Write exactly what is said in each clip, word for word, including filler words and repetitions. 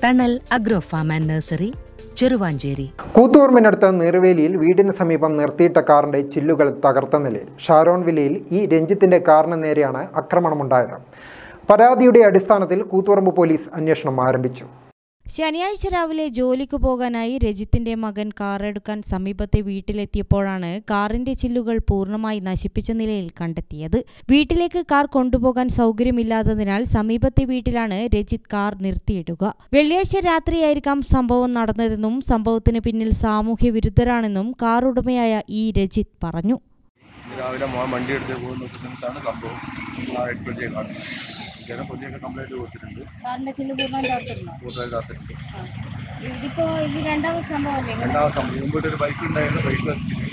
തണൽ agro farm and nursery, Cheruvancheri. കൂത്തുപറമ്പിനടുത്ത് നീർവേലിയിൽ വീടിന് സമീപം നിർത്തിയിട്ട കാറിന്റെ ചില്ലുകൾ തകർത്ത നിലയിൽ. ഷാരോൺ വില്ലയിൽ ഈ രഞ്ജിത്തിന്റെ കാറിന് നേരെയാണ് ആക്രമണമുണ്ടായത്. പരാതിയുടെ അടിസ്ഥാനത്തിൽ കൂത്തുപറമ്പ് പോലീസ് അന്വേഷണം ആരംഭിച്ചു. ശനിയാഴ്ച രാവിലെ ജോലിക്ക് പോകാനായി രജിത്തിന്റെ മകൻ കാറെടുക്കാൻ സമീപത്തെ വീട്ടിലെത്തിയപ്പോഴാണ് കാറിന്റെ ചില്ലുകൾ പൂർണ്ണമായി നശിപ്പിച്ച നിലയിൽ കണ്ടെത്തിയത്. വീട്ടിലേക്ക് കാർ കൊണ്ടുപോകാൻ സൗകര്യമില്ലാത്തതിനാൽ സമീപത്തെ വീട്ടിലാണ് രജിത്ത് കാർ നിർത്തിയിടുക. വെള്ളിയാഴ്ച രാത്രിയായിരിക്കാം സംഭവം നടന്നതെന്നും സംഭവത്തിന് പിന്നിൽ സാമൂഹ്യ വിരുദ്ധരാണെന്നും കാർ ഉടമയായ ഇ രജിത്ത് പറഞ്ഞു. രാവിലെ വണ്ടി എടുത്ത് പോകുന്ന സമയത്താണ് സംഭവം. പൊതിയൊക്കെ കംപ്ലൈന്റ് കൊടുത്തിട്ടുണ്ട്. രണ്ടാമത് സംഭവം മുമ്പോട്ട് ഒരു ബൈക്ക് ഉണ്ടായിരുന്നു. ബൈക്ക് വെച്ചിട്ട്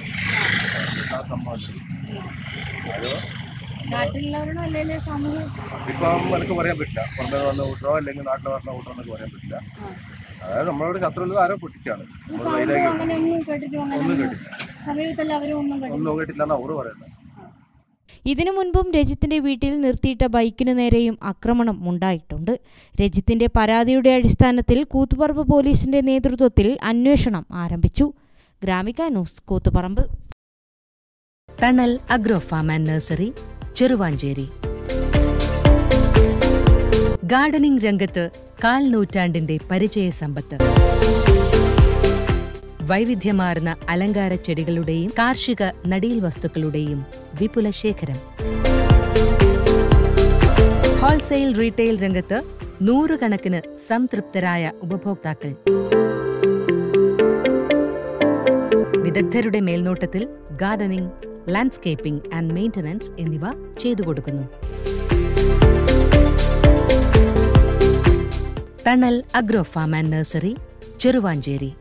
ഇപ്പം എനിക്ക് പറയാൻ പറ്റില്ല. പുറമേ വന്ന കൂട്ടോ അല്ലെങ്കിൽ നാട്ടിൽ വന്ന കൂട്ടോ എന്നൊക്കെ പറയാൻ പറ്റില്ല. അതായത് നമ്മളോട് ശത്രുള്ളത് ആരോ പൊട്ടിച്ചാണ്. ഒന്നും കേട്ടില്ല ഒന്നും കേട്ടില്ല എന്നാ അവര് പറയുന്നത്. ഇതിനു മുൻപും രജിത്തിന്റെ വീട്ടിൽ നിർത്തിയിട്ട ബൈക്കിനു നേരെയും ആക്രമണം ഉണ്ടായിട്ടുണ്ട്. രജിത്തിന്റെ പരാതിയുടെ അടിസ്ഥാനത്തിൽ കൂത്തുപറമ്പ് പോലീസിന്റെ നേതൃത്വത്തിൽ അന്വേഷണം ആരംഭിച്ചു. Gramika news, Koothuparamba. Thanal agro farm and nursery, Cheruvancheri. Gardening രംഗത്ത് കാൽ നൂറ്റാണ്ടിന്റെ പരിചയ സമ്പത്ത്. വൈവിധ്യമാർന്ന അലങ്കാര ചെടികളുടെയും കാർഷിക നടീൽ വസ്തുക്കളുടെയും വിപുല ശേഖരം. ഹോൾസെയിൽ റീറ്റെയിൽ രംഗത്ത് നൂറുകണക്കിന് സംതൃപ്തരായ ഉപഭോക്താക്കൾ. വിദഗ്ധരുടെ മേൽനോട്ടത്തിൽ ഗാർഡനിംഗ്, ലാൻഡ്സ്കേപ്പിംഗ് ആൻഡ് മെയിന്റനൻസ് എന്നിവ ചെയ്തു കൊടുക്കുന്നു. Thanal agro farm and nursery, Cheruvanchery.